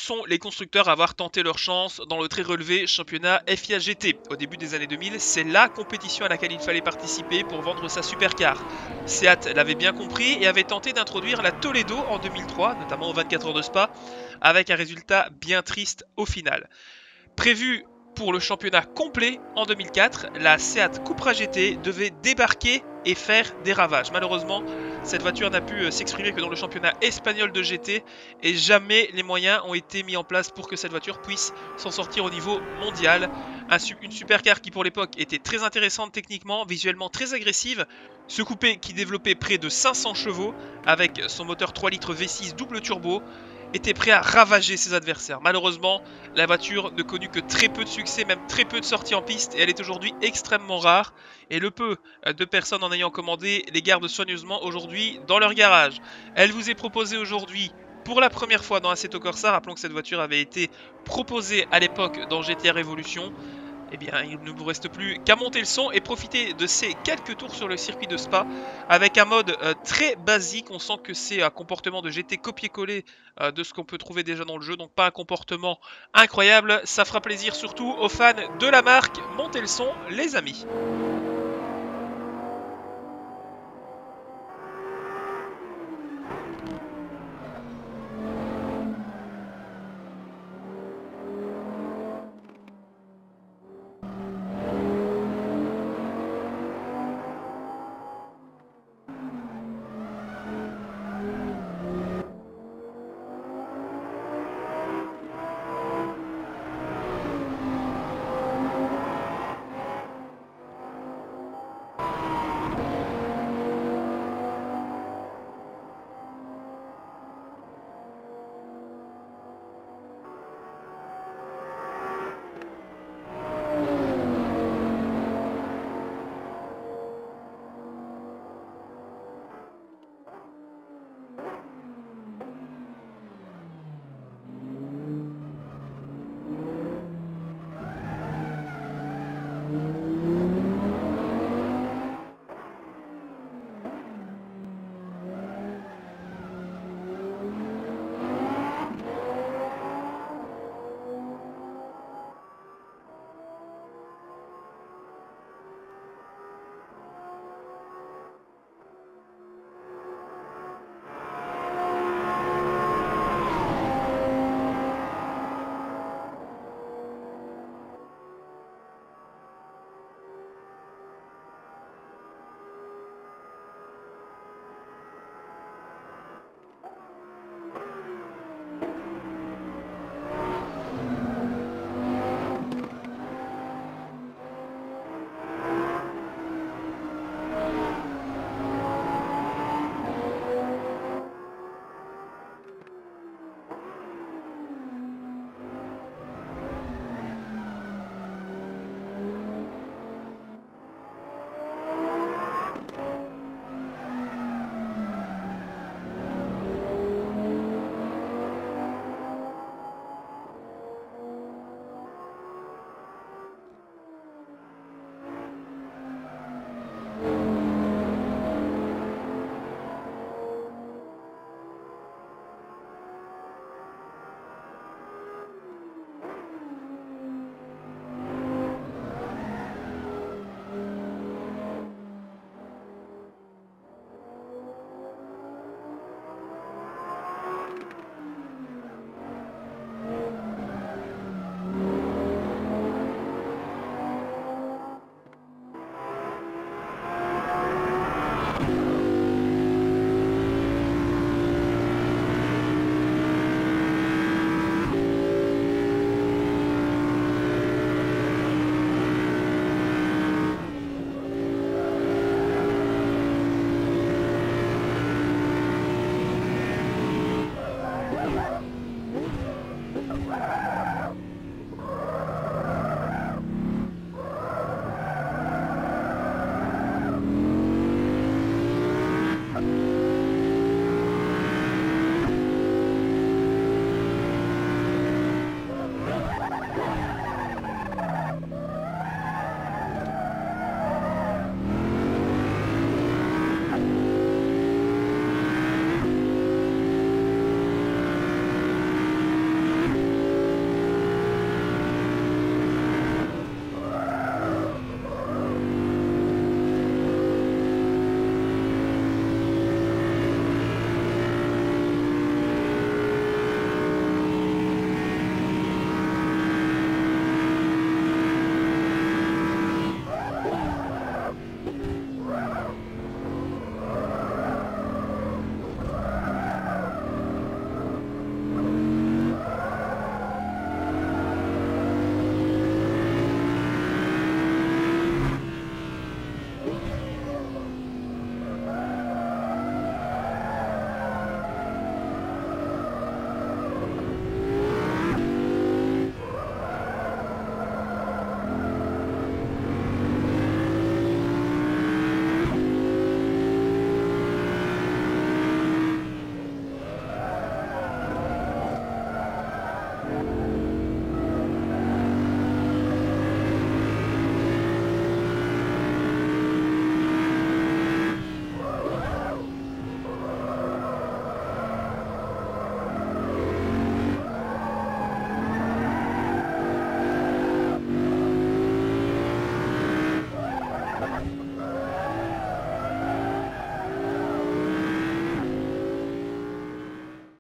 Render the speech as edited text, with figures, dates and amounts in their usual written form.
sont les constructeurs à avoir tenté leur chance dans le très relevé championnat FIA GT. Au début des années 2000, c'est la compétition à laquelle il fallait participer pour vendre sa supercar. Seat l'avait bien compris et avait tenté d'introduire la Toledo en 2003, notamment aux 24 heures de Spa, avec un résultat bien triste au final. Prévu pour le championnat complet en 2004, la Seat Cupra GT devait débarquer et faire des ravages. Malheureusement, cette voiture n'a pu s'exprimer que dans le championnat espagnol de GT et jamais les moyens ont été mis en place pour que cette voiture puisse s'en sortir au niveau mondial. Une supercar qui pour l'époque était très intéressante techniquement, visuellement très agressive. Ce coupé qui développait près de 500 chevaux avec son moteur 3 litres V6 double turbo était prêt à ravager ses adversaires. Malheureusement, la voiture ne connut que très peu de succès, même très peu de sorties en piste, et elle est aujourd'hui extrêmement rare. Et le peu de personnes en ayant commandé les gardent soigneusement aujourd'hui dans leur garage. Elle vous est proposée aujourd'hui pour la première fois dans Assetto Corsa. Rappelons que cette voiture avait été proposée à l'époque dans GTR Evolution. Eh bien, il ne vous reste plus qu'à monter le son et profiter de ces quelques tours sur le circuit de Spa avec un mode très basique. On sent que c'est un comportement de GT copier-coller de ce qu'on peut trouver déjà dans le jeu, donc pas un comportement incroyable. Ça fera plaisir surtout aux fans de la marque. Montez le son, les amis.